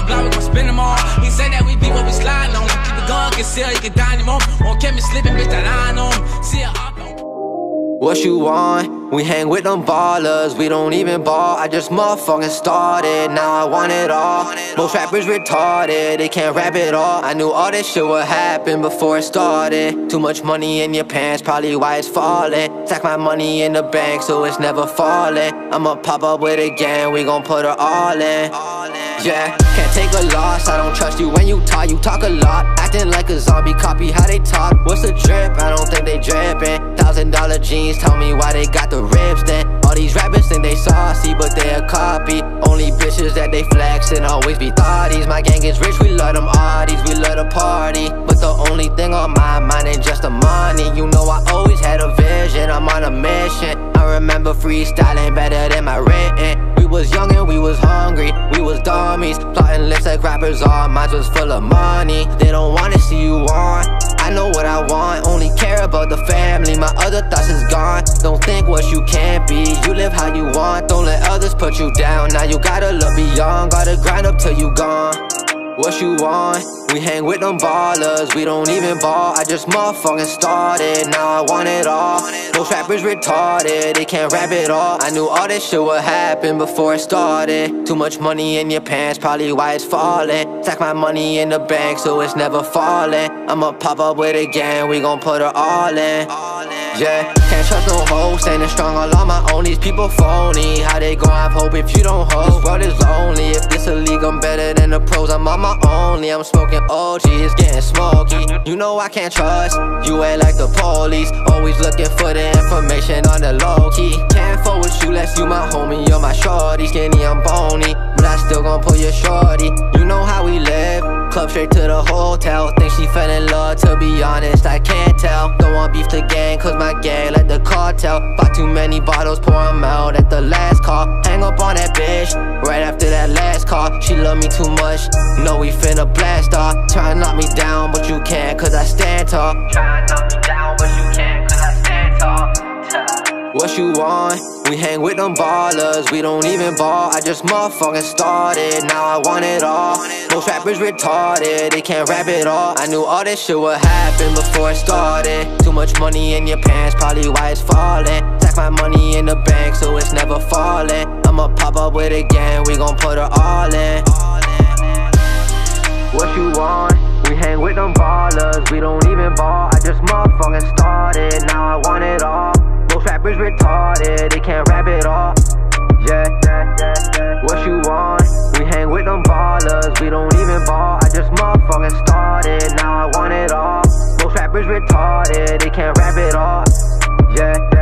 the block, we gon' spend them all. He said that we be what we sliding on. Keep the gun concealed, he can die anymore. Won't catch me slipping, bitch, that line on him. See ya up on. What you want? We hang with them ballers, we don't even ball. I just motherfucking started, now I want it all. Most rappers retarded, they can't rap it all. I knew all this shit would happen before it started. Too much money in your pants, probably why it's falling. Stack my money in the bank so it's never falling. I'ma pop up with it again, we gon' put her all in. Yeah, can't take a loss, I don't trust you when you talk a lot. Acting like a zombie, copy how they talk. What's the drip? I don't think they drippin'. $1,000 jeans, tell me why they got the ribs then. All these rappers think they saucy, but they a copy. Only bitches that they flexin' always be thotties. My gang is rich, we love them oddies, we love to party. But the only thing on my mind ain't just the money. You know I always had a vision, I'm on a mission. I remember freestyling better than my written. We was young and we was hungry, we was dummies. Plotting lists like rappers, all minds was full of money. They don't wanna see you on, I know what I want. Only care about the family, my other thoughts is gone. Don't think what you can't be, you live how you want. Don't let others put you down, now you gotta look beyond. Gotta grind up till you gone. What you want? We hang with them ballers, we don't even ball. I just motherfucking started, now I want it all. Most rappers retarded, they can't rap it all. I knew all this shit would happen before it started. Too much money in your pants, probably why it's falling. Stack my money in the bank so it's never falling. I'ma pop up with it again, we gon' put her all in. Yeah, can't trust no hoes, standing strong all on my own. These people phony, how they gon' have hope if you don't hold? This world is lonely, if this a league I'm better than the pros. I'm on my only, I'm smoking OG, it's getting smoky. You know I can't trust, you ain't like the police. Always looking for the information on the low key. Can't fuck with you unless you my homie, you're my shorty. Skinny, I'm bony, but I still gon' pull your shorty. You know how we live, club straight to the hotel. Think she fell in love, to be honest, I can't tell. Don't want beef to gang, cause my gang like the cartel. Bought too many bottles, pour them out at the last call. Hang up on that bitch, right after that last call. She love me too much, know we finna blast off. Try to knock me down, but you can't, cause I stand tall. Try to knock me down, but you can't, cause I stand tall. What you want? We hang with them ballers, we don't even ball. I just motherfucking started, now I want it all. Most rappers retarded, they can't rap it all. I knew all this shit would happen before it started. Too much money in your pants, probably why it's falling. Stack my money in the bank so it's never falling. I'ma pop up with it again, we gon' put her all in. What you want? We hang with them ballers, we don't even ball. I just motherfucking started, now I want it all. Most rappers retarded, they can't rap it all. Yeah, what you want? We hang with them ballers, we don't even ball. I just motherfucking started, now I want it all. Most rappers retarded, they can't rap it all. Yeah.